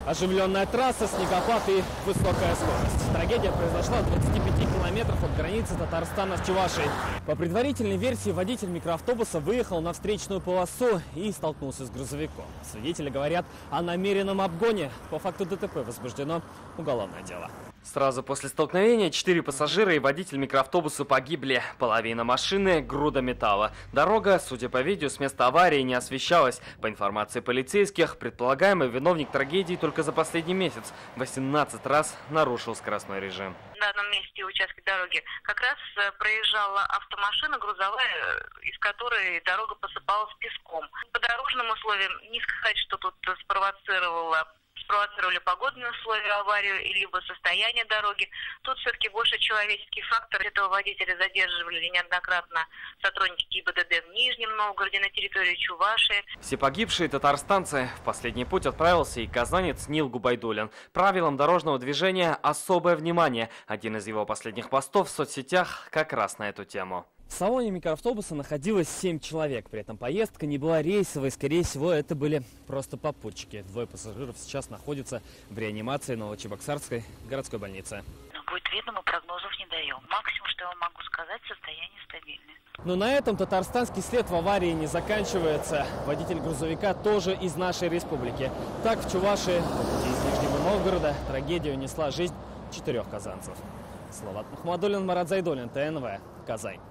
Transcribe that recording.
Оживленная трасса, снегопад и высокая скорость. Трагедия произошла в 25 километрах от границы Татарстана с Чувашией. По предварительной версии, водитель микроавтобуса выехал на встречную полосу и столкнулся с грузовиком. Свидетели говорят о намеренном обгоне. По факту ДТП возбуждено уголовное дело. Сразу после столкновения 4 пассажира и водитель микроавтобуса погибли. Половина машины – груда металла. Дорога, судя по видео, с места аварии не освещалась. По информации полицейских, предполагаемый виновник трагедии только за последний месяц 18 раз нарушил скоростной режим. На одном месте участка дороги как раз проезжала автомашина грузовая, из которой дорога посыпалась песком. По дорожным условиям не сказать, что тут спровоцировали погодные условия, аварию, либо состояние дороги. Тут все-таки больше человеческий фактор. Этого водителя задерживали неоднократно сотрудники ГИБДД в Нижнем Новгороде, на территории Чувашии. Все погибшие татарстанцы. В последний путь отправился и казанец Нил Губайдуллин. Правилам дорожного движения особое внимание. Один из его последних постов в соцсетях как раз на эту тему. В салоне микроавтобуса находилось 7 человек. При этом поездка не была рейсовой. Скорее всего, это были просто попутчики. 2 пассажиров сейчас находятся в реанимации Новочебоксарской городской больницы. Будет видно, мы прогнозов не даем. Максимум, что я вам могу сказать, состояние стабильное. Но на этом татарстанский след в аварии не заканчивается. Водитель грузовика тоже из нашей республики. Так, в Чувашии, по пути из Нижнего Новгорода, трагедия унесла жизнь 4 казанцев. Салават Мухаммадуллин, Марат Зайдуллин, ТНВ, Казань.